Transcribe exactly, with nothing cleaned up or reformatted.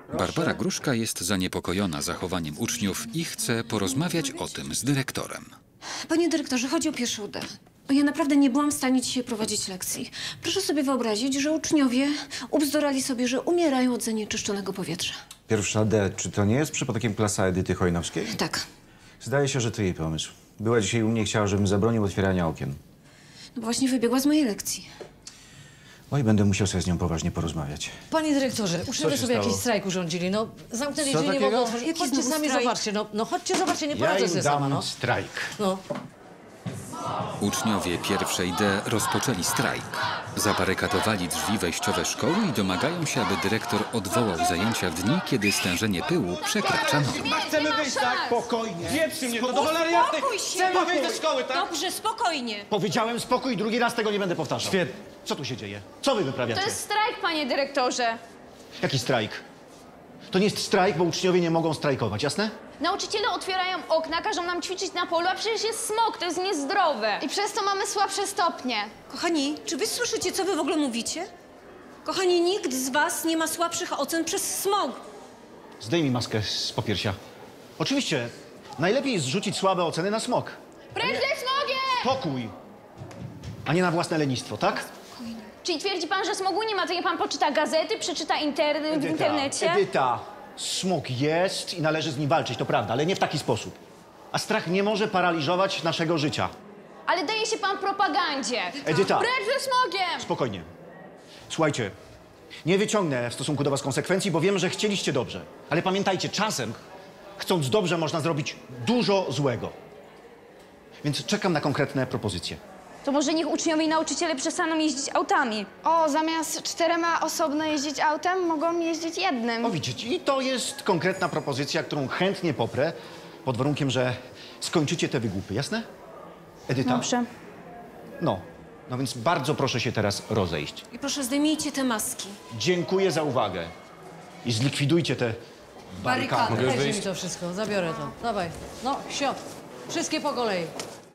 Barbara Gruszka jest zaniepokojona zachowaniem uczniów i chce porozmawiać o tym z dyrektorem. Panie dyrektorze, chodzi o pierwszy U D. Ja naprawdę nie byłam w stanie dzisiaj prowadzić lekcji. Proszę sobie wyobrazić, że uczniowie ubzdurali sobie, że umierają od zanieczyszczonego powietrza. Pierwsza D, czy to nie jest przypadkiem klasa Edyty Chojnowskiej? Tak. Zdaje się, że to jej pomysł. Była dzisiaj u mnie i chciała, żebym zabronił otwierania okien. No właśnie wybiegła z mojej lekcji. Oj, będę musiał sobie z nią poważnie porozmawiać. Panie dyrektorze, uczniowie się sobie stało? jakiś strajk urządzili. No, zamknęli Co drzwi, nie takiego? mogą otworzyć. Jaki Chodźcie znowu sami, strajk? zobaczcie. No, no chodźcie, zobaczcie, nie Ja poradzę im sobie dam sama, no. strajk. No. Uczniowie pierwszej D rozpoczęli strajk. Zabarykadowali drzwi wejściowe szkoły i domagają się, aby dyrektor odwołał zajęcia w dni, kiedy stężenie pyłu przekracza normę. Chcemy wyjść, tak? Spokojnie. Wieprzy mnie, to do cholery jasnej. Chcemy wyjść ze szkoły, tak? Dobrze, spokojnie. Powiedziałem spokój, drugi raz tego nie będę powtarzał. Świetnie. Co tu się dzieje? Co wy wyprawiacie? To jest strajk, panie dyrektorze. Jaki strajk? To nie jest strajk, bo uczniowie nie mogą strajkować, jasne? Nauczyciele otwierają okna, każą nam ćwiczyć na polu, a przecież jest smog, to jest niezdrowe. I przez to mamy słabsze stopnie. Kochani, czy wy słyszycie, co wy w ogóle mówicie? Kochani, nikt z was nie ma słabszych ocen przez smog. Zdejmij maskę z popiersia. Oczywiście, najlepiej jest zrzucić słabe oceny na smog. Precz ze smogiem! Pokój, a nie na własne lenistwo, tak? Czyli twierdzi pan, że smogu nie ma, to nie pan poczyta gazety, przeczyta inter w internecie? Edyta, smog jest i należy z nim walczyć, to prawda, ale nie w taki sposób. A strach nie może paraliżować naszego życia. Ale daje się pan propagandzie. Edyta. Precz ze smogiem! Spokojnie. Słuchajcie, nie wyciągnę w stosunku do was konsekwencji, bo wiem, że chcieliście dobrze. Ale pamiętajcie, czasem, chcąc dobrze, można zrobić dużo złego. Więc czekam na konkretne propozycje. To może niech uczniowie i nauczyciele przestaną jeździć autami. O, zamiast czterema osobno jeździć autem, mogą jeździć jednym. O, widzicie, i to jest konkretna propozycja, którą chętnie poprę, pod warunkiem, że skończycie te wygłupy, jasne? Edyta? Dobrze. No, no więc bardzo proszę się teraz rozejść. I proszę, zdejmijcie te maski. Dziękuję za uwagę i zlikwidujcie te barykady. Barykady. Weźcie mi to wszystko, zabiorę to. Dawaj. No, sio. Wszystkie po kolei.